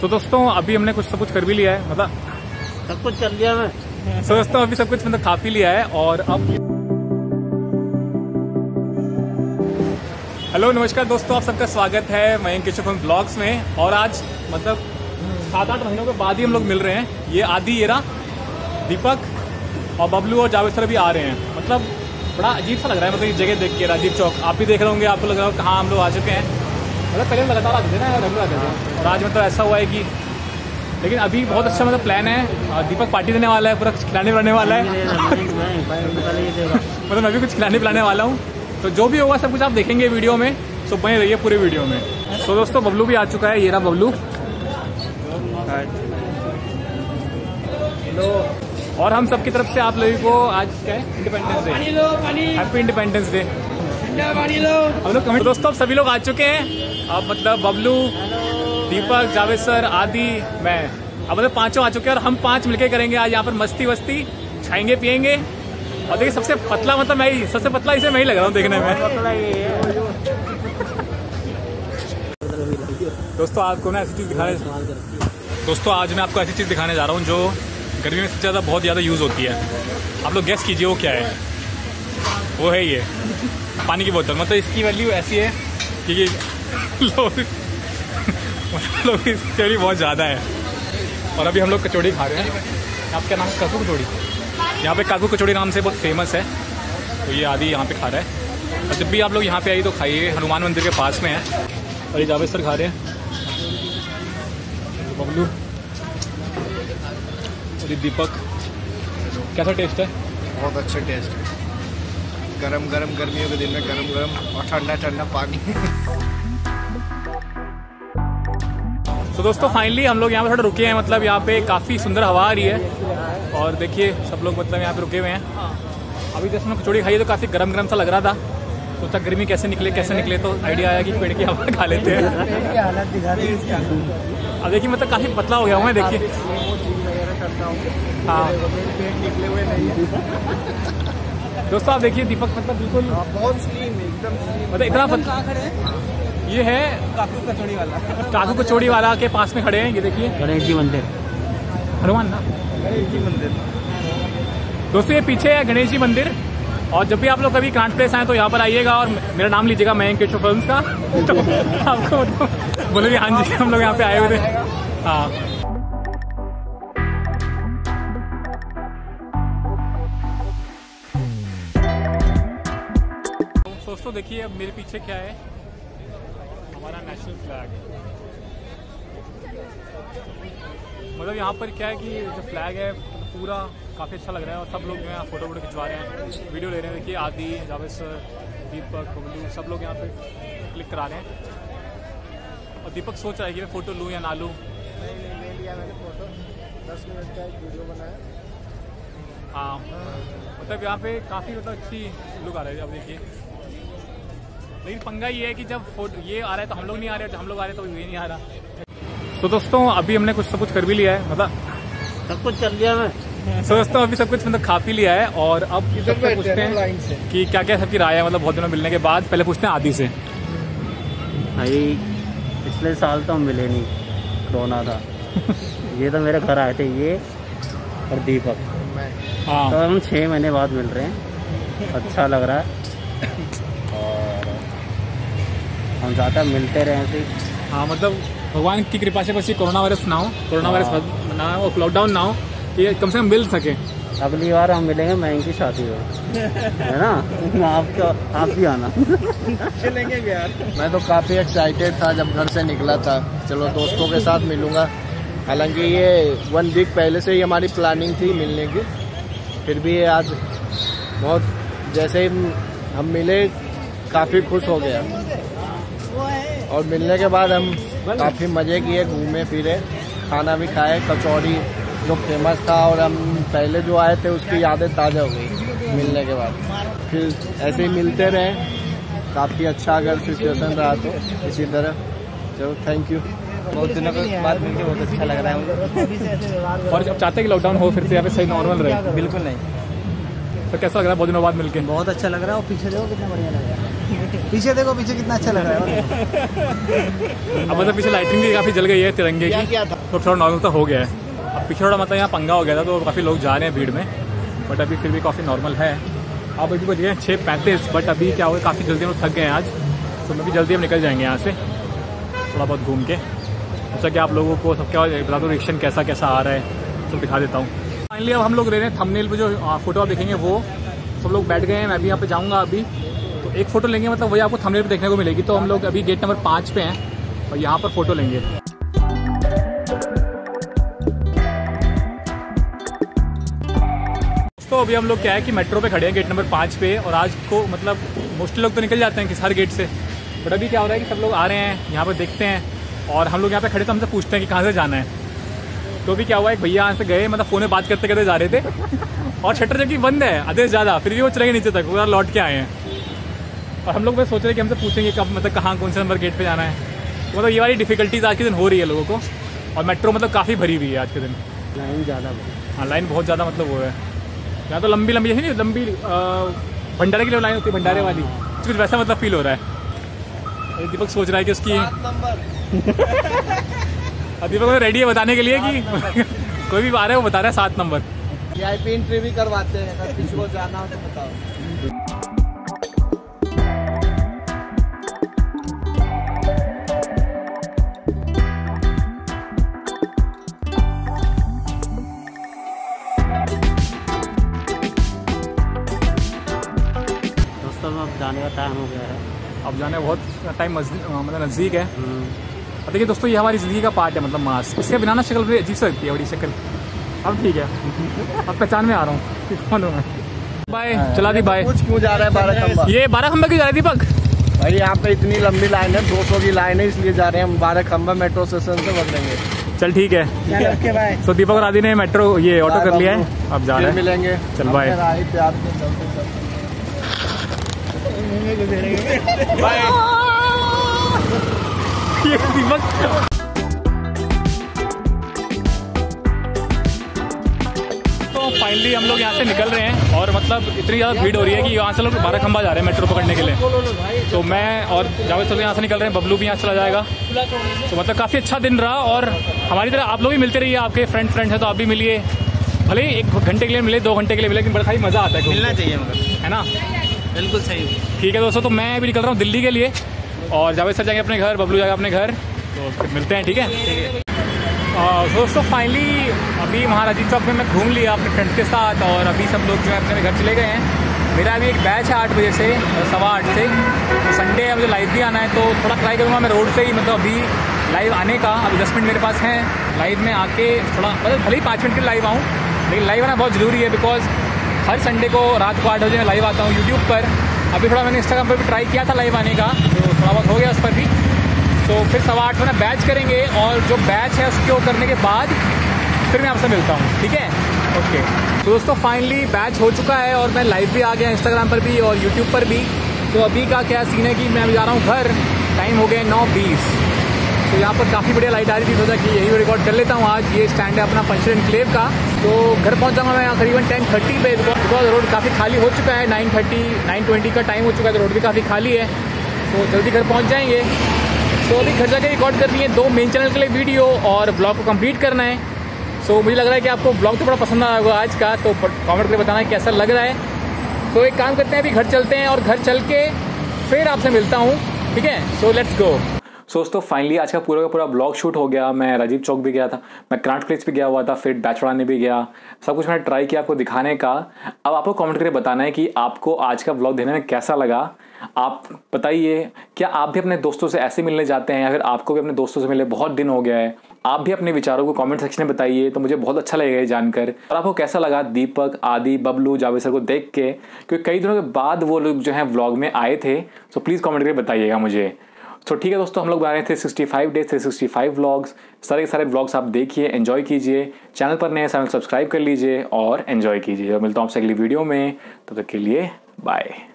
तो दोस्तों अभी हमने सब कुछ कर भी लिया है, मतलब सब कुछ कर लिया मैं। तो दोस्तों अभी सब कुछ मतलब खा पी लिया है और अब हेलो नमस्कार दोस्तों, आप सबका स्वागत है मयंक केशव ब्लॉग्स में। और आज मतलब 7-8 महीनों के बाद ही हम लोग मिल रहे हैं। ये आदि, येरा, दीपक और बबलू और जावेद सर भी आ रहे हैं। मतलब बड़ा अजीब सा लग रहा है, मतलब ये जगह देख के राजीव चौक आप भी देख रहे होंगे, आपको लग रहा है कहाँ हम लोग आ चुके हैं। मतलब पहले लगातार आते थे ना, रेगुलर आते थे, और आज मतलब ऐसा हुआ है कि लेकिन अभी बहुत अच्छा मतलब प्लान है। दीपक पार्टी देने वाला है, पूरा खिलाने पिलाने वाला है। मतलब मैं भी कुछ खिलाने पिलाने वाला हूँ, तो जो भी होगा सब कुछ आप देखेंगे वीडियो में, तो बने रहिए पूरे वीडियो में। तो दोस्तों बबलू भी आ चुका है, ये रहा बबलू। और हम सबकी तरफ से आप लोगों को आज क्या है, independence day, happy independence day. हम लोग तो दोस्तों अब सभी लोग आ चुके हैं। अब मतलब बबलू, दीपक, जावेद सर, आदि, मैं, अब मतलब पांचों आ चुके हैं और हम 5 मिलके करेंगे आज यहाँ पर मस्ती वस्ती, खाएंगे पियेंगे। और देखिए सबसे पतला मतलब मैं ही, सबसे पतला इसे मैं ही लग रहा हूँ देखने में। दोस्तों आपको ना ऐसी चीज दिखाने, दोस्तों आज मैं आपको ऐसी चीज दिखाने जा रहा हूँ जो गर्मी में सबसे ज़्यादा बहुत ज़्यादा यूज़ होती है। आप लोग गेस कीजिए वो क्या है। वो है ये पानी की बोतल। मतलब इसकी वैल्यू ऐसी है कि लोग इसकी वैल्यू बहुत ज़्यादा है। और अभी हम लोग कचौड़ी खा रहे हैं। आपका नाम काकू कचौड़ी, यहाँ पे काकू कचौड़ी नाम से बहुत फेमस है। तो ये आदि यहाँ पे खा रहा है। और जब भी आप लोग यहाँ पे आइए तो खाइए, हनुमान मंदिर के पास में है। और ये जावेद सर खा रहे हैं, बबलू, दीपक। कैसा टेस्ट है? बहुत अच्छा टेस्ट है। गरम गरम गर्मियों के दिन में गरम गरम और ठंडा ठंडा पानी। तो दोस्तों फाइनली हम लोग यहाँ पे थोड़ा रुके हैं। मतलब यहाँ पे काफ़ी सुंदर हवा आ रही है और देखिए सब लोग मतलब यहाँ पे रुके हुए हैं। अभी जैसे हम कचौड़ी खाई तो काफ़ी गरम गरम सा लग रहा था। सोचा गर्मी कैसे निकले तो आइडिया आया कि पेड़ की हवा खा लेते हैं। अब देखिए मतलब काफ़ी पतला हो गया हूँ मैं, देखिए। हाँ दोस्तों आप देखिए दीपक मतलब बिल्कुल बहुत स्लिम, एकदम स्लिम। मतलब इतना पतला। ये है काकू कचौड़ी वाला। काकू कचौड़ी वाला के पास में खड़े हैं, ये देखिए गणेश जी मंदिर, हनुमान ना, गणेश जी मंदिर। दोस्तों ये पीछे है गणेश जी मंदिर। और जब भी आप लोग कभी क्रांत प्लेस आए तो यहाँ पर आइएगा और मेरा नाम लीजिएगा मयंक केशव फिल्म्स का। तो आपको बोलेंगे हाँ जी हम लोग यहाँ पे आए हुए थे। हाँ दोस्तों देखिए अब मेरे पीछे क्या है, हमारा नेशनल फ्लैग। मतलब यहाँ पर क्या है कि जो फ्लैग है पूरा काफ़ी अच्छा लग रहा है और सब लोग जो है फोटो खिंचवा रहे हैं, वीडियो ले रहे हैं। देखिए आदि, जावेद सर, दीपक, बबलू सब लोग यहाँ पे क्लिक करा रहे हैं। और दीपक सोच रहा है कि मैं फ़ोटो लूँ या ना लूँ। ले लिया मैंने फोटो, 10 मिनट का एक वीडियो बनाया। हाँ मतलब यहाँ पे काफ़ी मतलब अच्छी लुक आ रही है। अब देखिए लेकिन पंगा ये है कि जब फोटो ये आ रहा है तो हम लोग नहीं आ रहे, जब हम लोग आ रहे हैं तो ये नहीं आ रहा। तो दोस्तों अभी हमने सब कुछ कर भी लिया है, मतलब सब कुछ कर लिया मैं। तो दोस्तों अभी सब कुछ मतलब खा पी लिया है और अब सबसे पूछते हैं कि क्या क्या सबकी राय है। मतलब बहुत दिनों मिलने के बाद पहले पूछते हैं आदि से। भाई पिछले साल तो हम मिले नहीं, कोरोना था। ये तो मेरे घर आए थे, ये और दीपक। हाँ तो हम 6 महीने बाद मिल रहे हैं, अच्छा लग रहा है। और हम ज़्यादा मिलते रहे ऐसे। हाँ मतलब भगवान की कृपा से बस ये कोरोना वायरस ना हो, कोरोना वायरस ना हो, लॉकडाउन ना हो, कि कम से कम मिल सके। अगली बार हम मिलेंगे मयंक की शादी हो, है ना? आप भी आना। चलेंगे यार। मैं तो काफ़ी एक्साइटेड था जब घर से निकला था, चलो दोस्तों के साथ मिलूंगा। हालांकि ये 1 वीक पहले से ही हमारी प्लानिंग थी मिलने की, फिर भी ये आज बहुत, जैसे ही हम मिले काफ़ी खुश हो गया। और मिलने के बाद हम काफ़ी मज़े किए, घूमे फिरे, खाना भी खाए। कचौड़ी जो फेमस था और हम पहले जो आए थे उसकी यादें ताज़ा हो गई मिलने के बाद। फिर ऐसे ही मिलते रहे, काफ़ी अच्छा अगर सिचुएशन रहा तो इसी तरह। चलो थैंक यू। बहुत दिनों के बाद मिलकर बहुत अच्छा लग रहा है। और जब चाहते हैं कि लॉकडाउन हो फिर से यहाँ पे सही नॉर्मल रहे। बिल्कुल नहीं। तो कैसा लग रहा है बहुत दिनों बाद मिलके? बहुत अच्छा लग रहा है। और पीछे देखो कितना बढ़िया लग रहा है। पीछे देखो, पीछे कितना अच्छा लग रहा है। अब मतलब पीछे लाइटिंग भी काफ़ी जल गई है तिरंगे की, तो थोड़ा नॉर्मल तो हो गया है। अब पीछे थोड़ा मतलब यहाँ पंगा हो गया था, तो काफ़ी लोग जा रहे हैं भीड़ में, बट अभी फिर भी काफ़ी नॉर्मल है। अब अभी बजे 6:35, बट अभी क्या हुआ, काफ़ी जल्दी हम थक गए हैं आज, तो मैं भी जल्दी हम निकल जाएंगे यहाँ से थोड़ा बहुत घूम के। सोचा कि आप लोगों को सब क्या बता दो रिएक्शन कैसा कैसा आ रहा है, सब दिखा देता हूँ। फाइनली अब हम लोग रह रहे हैं थंबनेल पे जो फोटो आप देखेंगे वो सब लोग बैठ गए हैं। मैं भी यहाँ पे जाऊँगा अभी, तो एक फ़ोटो लेंगे, मतलब वही आपको थंबनेल पे देखने को मिलेगी। तो हम लोग अभी गेट नंबर 5 पे हैं और यहाँ पर फ़ोटो लेंगे। तो अभी हम लोग क्या है कि मेट्रो पे खड़े हैं गेट नंबर 5 पे, और आज को मतलब मोस्टली लोग तो निकल जाते हैं कि हर गेट से, बट अभी क्या हो रहा है कि सब लोग आ रहे हैं यहाँ पर देखते हैं, और हम लोग यहाँ पे खड़े तो हमसे पूछते हैं कि कहाँ से जाना है। तो अभी क्या हुआ, एक भैया यहाँ से गए, मतलब फ़ोन में बात करते करते जा रहे थे, और शटर जबकि बंद है आधे से ज़्यादा, फिर भी वो चलेंगे नीचे तक, पूरा लौट के आए हैं। और हम लोग बस सोच रहे हैं कि हमसे पूछेंगे कब, मतलब कहाँ कौन से नंबर गेट पे जाना है। तो मतलब ये वाली डिफिकल्टीज आज के दिन हो रही है लोगों को, और मेट्रो मतलब काफ़ी भरी हुई है आज के दिन। लाइन ज़्यादा, हाँ लाइन बहुत ज़्यादा मतलब वो है यहाँ तो लंबी लंबी, नहीं लंबी भंडारे के लिए लाइन होती है, भंडारे वाली, कुछ वैसा मतलब फील हो रहा है। दीपक सोच रहा है कि उसकी दीपक रेडी है बताने के लिए कि कोई भी आ रहा है वो बता रहा है 7 नंबर। VIP एंट्री भी करवाते हैं, अगर किसी को जाना हो तो बताओ। दोस्तों अब जाने का टाइम हो गया है। अब जाने बहुत टाइम मतलब नज़दीक है। अब देखिए दोस्तों, ये हमारी ज़िंदगी का पार्ट है, मतलब मास्क, इससे बिना ना शक्ल बड़ी अजीब सी लगती है, बड़ी शक्ल। अब ठीक है, अब पहचान में आ रहा हूँ, कौन हूँ मैं। बाय, चला दी बाय। कुछ क्यों जा रहा है 12 खंबा? ये 12 खंबा क्यों जा रहा है दीपक? भाई यहाँ पे इतनी लंबी लाइन है, 200 की लाइन है, इसलिए जा रहे हैं हम 12 खंबा मेट्रो स्टेशन से बदलेंगे। चल ठीक है। तो दीपक और आदि ने मेट्रो ये ऑटो कर लिया है, अब जा रहे हैं, मिलेंगे। चल बाय बाय। दीपक तो फाइनली हम लोग यहाँ से निकल रहे हैं, और मतलब इतनी ज़्यादा भीड़ हो रही है कि यहाँ से लोग 12 खंबा जा रहे हैं मेट्रो पकड़ने के लिए। तो मैं और जावेद सर यहाँ से निकल रहे हैं, बबलू भी यहाँ चला जाएगा। तो मतलब काफ़ी अच्छा दिन रहा, और हमारी तरह आप लोग भी मिलते रहिए, आपके फ्रेंड हैं तो आप भी मिलिए, भले ही 1 घंटे के लिए मिले, 2 घंटे के लिए मिले, लेकिन बड़ा खाली मज़ा आता है, मिलना चाहिए मगर, है ना। बिल्कुल सही। ठीक है दोस्तों, तो मैं अभी निकल रहा हूँ दिल्ली के लिए, और जावेद सर जाएंगे अपने घर, बबलू जाएगा अपने घर, तो फिर मिलते हैं, ठीक है। दोस्तों फाइनली अभी महाराजी चौक में मैं घूम लिया अपने फ्रेंड्स के साथ, और अभी सब लोग जो है अपने घर चले गए हैं। मेरा अभी एक बैच है 8 बजे से 8:15 से, तो संडे है, मुझे लाइव भी आना है, तो थोड़ा ट्राई करूँगा मैं रोड से ही, मतलब अभी लाइव आने का। अभी 10 मिनट मेरे पास हैं लाइव में आके, थोड़ा मतलब भले ही 5 मिनट के लाइव आऊँ, लेकिन लाइव आना बहुत ज़रूरी है, बिकॉज हर संडे को रात को 8 बजे मैं लाइव आता हूँ यूट्यूब पर। अभी थोड़ा मैंने इंस्टाग्राम पर भी ट्राई किया था लाइव आने का, तो थोड़ा बहुत हो गया उस पर भी। तो फिर 8:15 में बैच करेंगे, और जो बैच है उसको करने के बाद फिर मैं आपसे मिलता हूँ, ठीक है, ओके। तो दोस्तों फाइनली बैच हो चुका है, और मैं लाइव भी आ गया इंस्टाग्राम पर भी और यूट्यूब पर भी। तो अभी का क्या सीन है कि मैं अभी जा रहा हूँ घर, टाइम हो गया 9:20। तो यहाँ पर काफ़ी बढ़िया लाइट आ रही थी, सोचा कि यही रिकॉर्ड कर लेता हूँ आज। ये स्टैंड है अपना पंचर एनक्लेव का। तो घर पहुँच जाऊँगा मैं यहाँ करीबन 10:30 पे, बिकॉज रोड काफ़ी खाली हो चुका है, 9:20 का टाइम हो चुका है, तो रोड भी काफ़ी खाली है, तो जल्दी घर पहुँच जाएंगे। तो अभी घर जाके रिकॉर्ड करनी है 2 मेन चैनल के लिए वीडियो, और ब्लॉग को कंप्लीट करना है। सो मुझे लग रहा है कि आपको ब्लॉग तो बड़ा पसंद आया होगा आज का, तो कमेंट करके बताना कैसा लग रहा है। तो एक काम करते हैं, अभी घर चलते हैं, और घर चल के फिर आपसे मिलता हूँ, ठीक है। So let's go. दोस्तों फाइनली आज का पूरा ब्लॉग शूट हो गया। मैं राजीव चौक भी गया था, मैं क्रांट प्लेस भी गया हुआ था, फिर बैच उड़ाने भी गया, सब कुछ मैंने ट्राई किया आपको दिखाने का। अब आपको कमेंट करके बताना है कि आपको आज का ब्लॉग देखने में कैसा लगा। आप बताइए, क्या आप भी अपने दोस्तों से ऐसे मिलने जाते हैं, या फिर आपको भी अपने दोस्तों से मिले बहुत दिन हो गया है। आप भी अपने विचारों को कमेंट सेक्शन में बताइए, तो मुझे बहुत अच्छा लगेगा ये जानकर। और आपको कैसा लगा दीपक, आदि, बबलू, जावेद सर को देख के, क्योंकि कई दिनों के बाद वो लोग जो हैं व्लॉग में आए थे। तो प्लीज़ कमेंट करके बताइएगा मुझे। तो ठीक है दोस्तों, हम लोग बना रहे थे 365 डेज 365 व्लॉग्स। सारे के सारे व्लॉग्स आप देखिए, एंजॉय कीजिए। चैनल पर नए चैनल सब्सक्राइब कर लीजिए और एंजॉय कीजिए। और मिलता हूँ आपसे अगली वीडियो में, तब तक के लिए बाय।